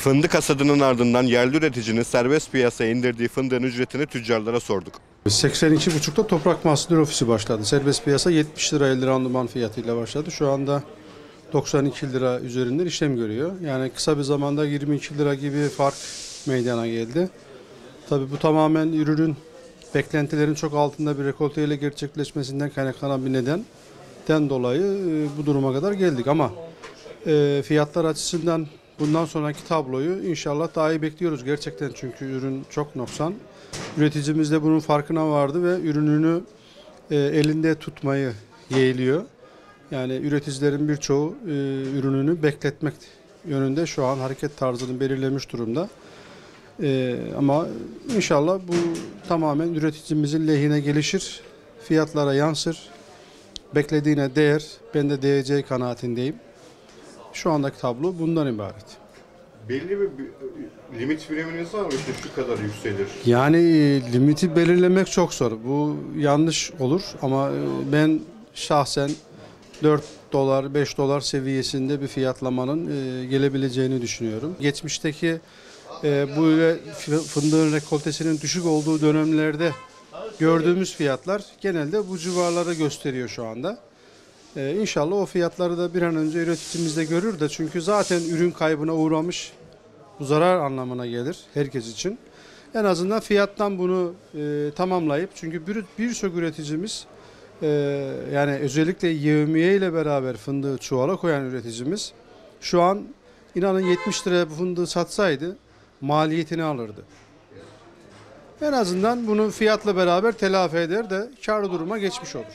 Fındık hasadının ardından yerli üreticinin serbest piyasaya indirdiği fındığın ücretini tüccarlara sorduk. 82,5'ta Toprak Mahsulleri Ofisi başladı. Serbest piyasa 70 lira 50 randıman fiyatıyla başladı. Şu anda 92 lira üzerinden işlem görüyor. Yani kısa bir zamanda 22 lira gibi fark meydana geldi. Tabii bu tamamen ürünün beklentilerin çok altında bir rekolteyle gerçekleşmesinden kaynaklanan bir nedenden dolayı bu duruma kadar geldik. Ama fiyatlar açısından bundan sonraki tabloyu inşallah daha iyi bekliyoruz gerçekten, çünkü ürün çok noksan. Üreticimiz de bunun farkına vardı ve ürününü elinde tutmayı yeğliyor. Yani üreticilerin birçoğu ürününü bekletmek yönünde şu an hareket tarzını belirlemiş durumda. Ama inşallah bu tamamen üreticimizin lehine gelişir, fiyatlara yansır, beklediğine değer, ben de değeceği kanaatindeyim. Şu andaki tablo bundan ibaret. Belli bir limit biriminiz var mı? İşte şu kadar yükselir. Yani limiti belirlemek çok zor. Bu yanlış olur ama ben şahsen 4 dolar, 5 dolar seviyesinde bir fiyatlamanın gelebileceğini düşünüyorum. Geçmişteki bu fındığın rekoltesinin düşük olduğu dönemlerde gördüğümüz fiyatlar genelde bu civarları gösteriyor şu anda. İnşallah o fiyatları da bir an önce üreticimiz de görür de, çünkü zaten ürün kaybına uğramış, bu zarar anlamına gelir herkes için. En azından fiyattan bunu tamamlayıp, çünkü birçok üreticimiz yani özellikle yevmiye ile beraber fındığı çuvala koyan üreticimiz şu an inanın 70 liraya bu fındığı satsaydı maliyetini alırdı. En azından bunu fiyatla beraber telafi eder de kârlı duruma geçmiş olur.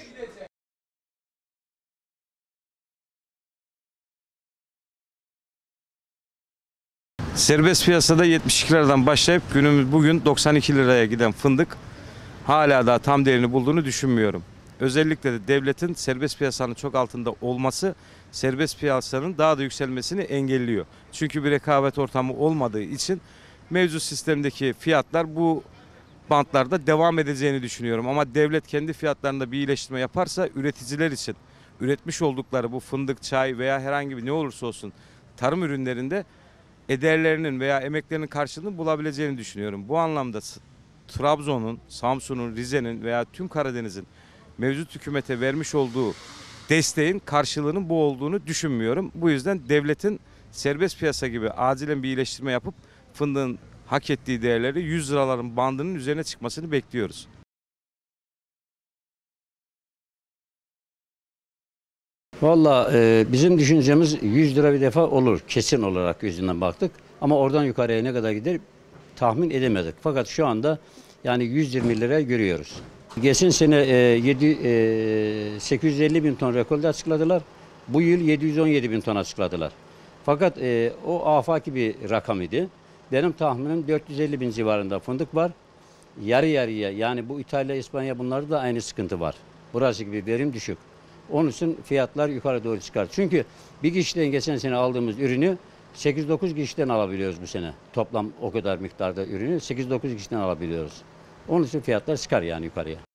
Serbest piyasada 72 liradan başlayıp günümüz bugün 92 liraya giden fındık hala daha tam değerini bulduğunu düşünmüyorum. Özellikle de devletin serbest piyasanın çok altında olması serbest piyasanın daha da yükselmesini engelliyor. Çünkü bir rekabet ortamı olmadığı için mevcut sistemdeki fiyatlar bu bantlarda devam edeceğini düşünüyorum. Ama devlet kendi fiyatlarında bir iyileştirme yaparsa üreticiler için üretmiş oldukları bu fındık, çay veya herhangi bir ne olursa olsun tarım ürünlerinde ederlerinin veya emeklerinin karşılığını bulabileceğini düşünüyorum. Bu anlamda Trabzon'un, Samsun'un, Rize'nin veya tüm Karadeniz'in mevcut hükümete vermiş olduğu desteğin karşılığının bu olduğunu düşünmüyorum. Bu yüzden devletin serbest piyasa gibi acilen bir iyileştirme yapıp fındığın hak ettiği değerleri 100 liraların bandının üzerine çıkmasını bekliyoruz. Valla bizim düşüncemiz 100 lira bir defa olur. Kesin olarak gözünden baktık. Ama oradan yukarıya ne kadar gider tahmin edemedik. Fakat şu anda yani 120 liraya görüyoruz. Geçen sene 850 bin ton rekolte açıkladılar. Bu yıl 717 bin ton açıkladılar. Fakat o afaki bir rakam idi. Benim tahminim 450 bin civarında fındık var. Yarı yarıya, yani bu İtalya, İspanya, bunlarda da aynı sıkıntı var. Burası gibi verim düşük. Onun için fiyatlar yukarı doğru çıkar. Çünkü bir kişiden geçen sene aldığımız ürünü 8-9 kişiden alabiliyoruz bu sene. Toplam o kadar miktarda ürünü 8-9 kişiden alabiliyoruz. Onun için fiyatlar çıkar yani yukarıya.